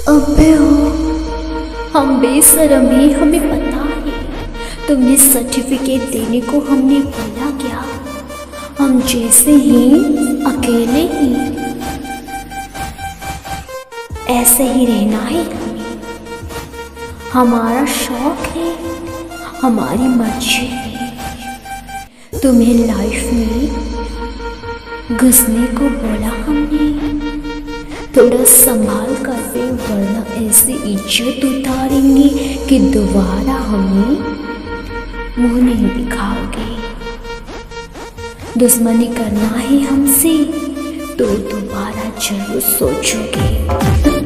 अबे हो, हम बेशरम ही, हमें पता है तुम्हें सर्टिफिकेट देने को हमने बोला क्या। हम जैसे ही अकेले ही ऐसे ही रहना है हमें। हमारा शौक है, हमारी मर्जी है। तुम्हें लाइफ में घुसने को बोला हमने, थोड़ा संभाल कर दे वरना ऐसी इज्जत उतारेंगे कि दोबारा हमें मुंह नहीं दिखाओगे। दुश्मनी करना है हमसे तो दोबारा जरूर सोचोगे।